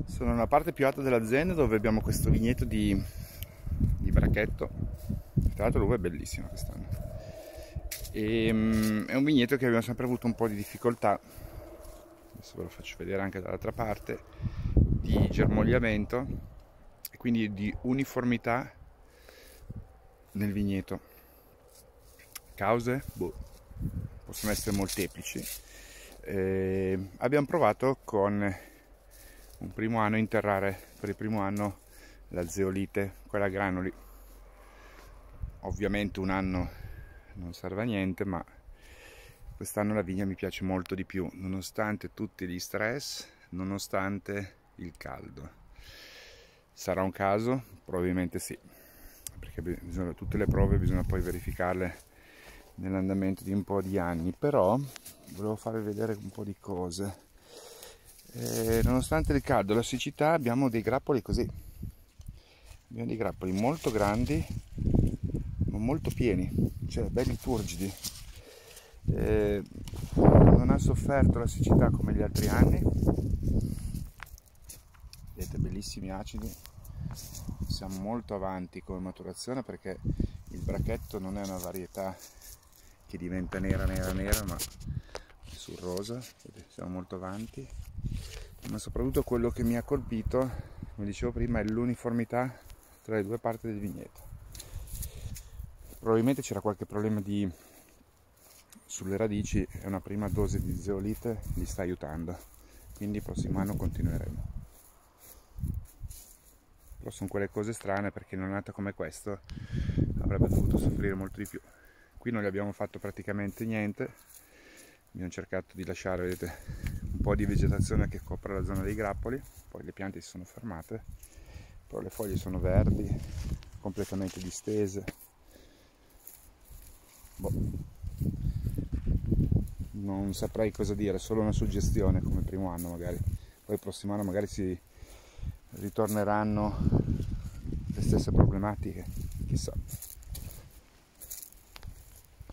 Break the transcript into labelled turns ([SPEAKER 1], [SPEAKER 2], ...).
[SPEAKER 1] Sono nella parte più alta dell'azienda dove abbiamo questo vigneto di Brachetto. Tra l'altro l'uva è bellissima quest'anno. È un vigneto che abbiamo sempre avuto un po' di difficoltà, adesso ve lo faccio vedere anche dall'altra parte, di germogliamento e quindi di uniformità nel vigneto. Cause? Possono essere molteplici. Abbiamo provato con un primo anno a interrare per il primo anno la zeolite, quella a granuli. Ovviamente un anno non serve a niente, ma quest'anno la vigna mi piace molto di più, nonostante tutti gli stress, nonostante il caldo. Sarà un caso? Probabilmente sì, perché tutte le prove bisogna poi verificarle nell'andamento di un po' di anni, però volevo farvi vedere un po' di cose. Nonostante il caldo e la siccità abbiamo dei grappoli così, abbiamo dei grappoli molto grandi ma molto pieni, cioè belli turgidi. Non ha sofferto la siccità come gli altri anni, vedete, bellissimi acidi. Siamo molto avanti come maturazione perché il Brachetto non è una varietà che diventa nera ma sul rosa, siamo molto avanti. Ma soprattutto quello che mi ha colpito, come dicevo prima, è l'uniformità tra le due parti del vigneto. Probabilmente c'era qualche problema sulle radici e una prima dose di zeolite li sta aiutando, quindi il prossimo anno continueremo. Però sono quelle cose strane, perché in un'annata come questo avrebbe dovuto soffrire molto di più. Qui non gli abbiamo fatto praticamente niente, abbiamo cercato di lasciare, vedete, un po' di vegetazione che copre la zona dei grappoli, poi le piante si sono fermate, però le foglie sono verdi, completamente distese. Non saprei cosa dire, solo una suggestione come primo anno magari, poi il prossimo anno magari si ritorneranno le stesse problematiche, chissà.